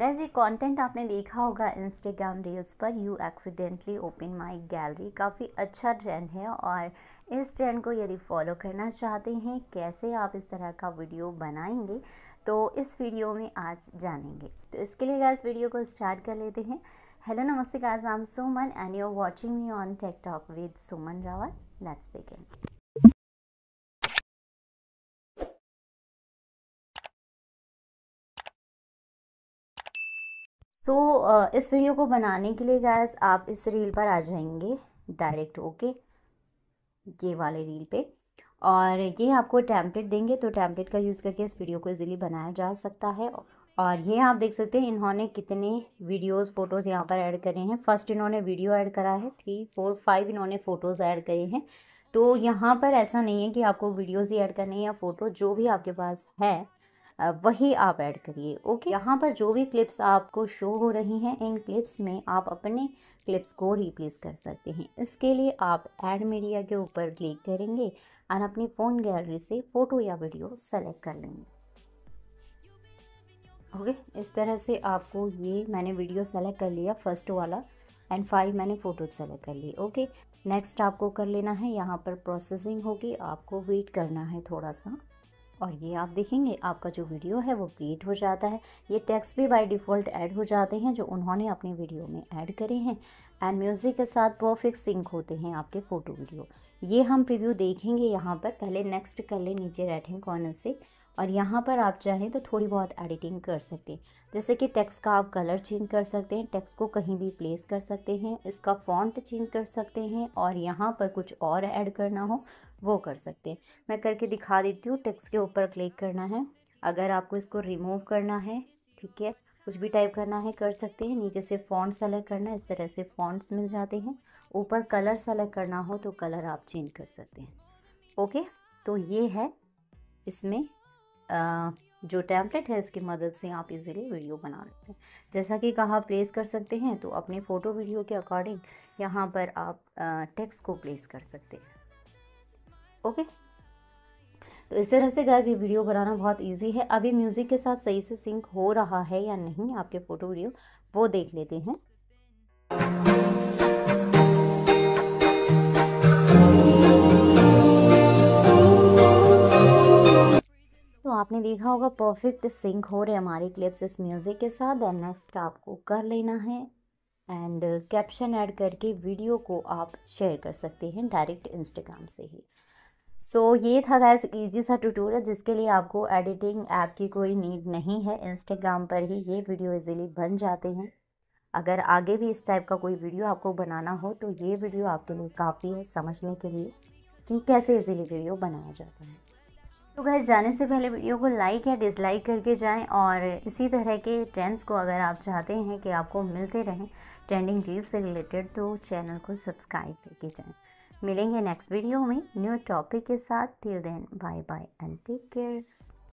Guys ये content आपने देखा होगा इंस्टाग्राम रील्स पर, you accidentally open my gallery. काफ़ी अच्छा ट्रेंड है और इस ट्रेंड को यदि फॉलो करना चाहते हैं कैसे आप इस तरह का वीडियो बनाएंगे तो इस वीडियो में आज जानेंगे। तो इसके लिए गाइस वीडियो को स्टार्ट कर लेते हैं। हेलो नमस्ते guys, I am Suman and you are watching me on tech talk with Suman Rawat. Let's begin. इस वीडियो को बनाने के लिए गाइस आप इस रील पर आ जाएंगे डायरेक्ट, ओके, ये वाले रील पे, और ये आपको टेम्पलेट देंगे। तो टेम्पलेट का यूज़ करके इस वीडियो को इजीली बनाया जा सकता है। और ये आप देख सकते हैं इन्होंने कितने वीडियोस फोटोज़ यहाँ पर ऐड करे हैं। फर्स्ट इन्होंने वीडियो ऐड करा है, 3 4 5 इन्होंने फ़ोटोज़ ऐड करे हैं। तो यहाँ पर ऐसा नहीं है कि आपको वीडियोज़ ही ऐड करनी है या फ़ोटो, जो भी आपके पास है वही आप ऐड करिए, ओके। यहाँ पर जो भी क्लिप्स आपको शो हो रही हैं, इन क्लिप्स में आप अपने क्लिप्स को रिप्लेस कर सकते हैं। इसके लिए आप ऐड मीडिया के ऊपर क्लिक करेंगे और अपनी फ़ोन गैलरी से फ़ोटो या वीडियो सेलेक्ट कर लेंगे, ओके। इस तरह से आपको ये मैंने वीडियो सेलेक्ट कर लिया फर्स्ट वाला एंड 5 मैंने फ़ोटो सेलेक्ट कर ली, ओके। नेक्स्ट आपको कर लेना है, यहाँ पर प्रोसेसिंग होगी, आपको वेट करना है थोड़ा सा, और ये आप देखेंगे आपका जो वीडियो है वो क्रिएट हो जाता है। ये टेक्स्ट भी बाय डिफ़ॉल्ट ऐड हो जाते हैं जो उन्होंने अपने वीडियो में ऐड करे हैं एंड म्यूज़िक के साथ परफेक्ट सिंक होते हैं आपके फ़ोटो वीडियो। ये हम प्रीव्यू देखेंगे यहाँ पर। पहले नेक्स्ट कर ले नीचे राइट हैंड कॉर्नर से, और यहाँ पर आप चाहें तो थोड़ी बहुत एडिटिंग कर सकते हैं, जैसे कि टेक्स्ट का आप कलर चेंज कर सकते हैं, टेक्स्ट को कहीं भी प्लेस कर सकते हैं, इसका फॉन्ट चेंज कर सकते हैं, और यहाँ पर कुछ और ऐड करना हो वो कर सकते हैं। मैं करके दिखा देती हूँ। टेक्स्ट के ऊपर क्लिक करना है, अगर आपको इसको रिमूव करना है, ठीक है, कुछ भी टाइप करना है कर सकते हैं। नीचे से फॉन्ट सेलेक्ट करना है, इस तरह से फॉन्ट्स मिल जाते हैं। ऊपर कलर सेलेक्ट करना हो तो कलर आप चेंज कर सकते हैं, ओके। तो ये है इसमें जो टेम्पलेट है, इसकी मदद से आप इजीली वीडियो बना लेते हैं। जैसा कि कहा प्लेस कर सकते हैं, तो अपने फ़ोटो वीडियो के अकॉर्डिंग यहाँ पर आप टेक्स्ट को प्लेस कर सकते हैं, ओके। तो इस तरह से गाइस ये वीडियो बनाना बहुत इजी है। अभी म्यूज़िक के साथ सही से सिंक हो रहा है या नहीं आपके फ़ोटो वीडियो, वो देख लेते हैं। तो आपने देखा होगा परफेक्ट सिंक हो रहे हमारे क्लिप्स इस म्यूज़िक के साथ। एंड नेक्स्ट आपको कर लेना है एंड कैप्शन ऐड करके वीडियो को आप शेयर कर सकते हैं डायरेक्ट इंस्टाग्राम से ही। ये था गाइस इजी सा ट्यूटोरियल, जिसके लिए आपको एडिटिंग ऐप की कोई नीड नहीं है। इंस्टाग्राम पर ही ये वीडियो इजीली बन जाते हैं। अगर आगे भी इस टाइप का कोई वीडियो आपको बनाना हो तो ये वीडियो आपके लिए काफ़ी है समझने के लिए कि कैसे इजीली वीडियो बनाया जाता है। तो गाइस जाने से पहले वीडियो को लाइक या डिसलाइक करके जाएं, और इसी तरह के ट्रेंड्स को अगर आप चाहते हैं कि आपको मिलते रहें ट्रेंडिंग रील्स से रिलेटेड, तो चैनल को सब्सक्राइब करके जाएं। मिलेंगे नेक्स्ट वीडियो में न्यू टॉपिक के साथ। Till then bye bye and take care.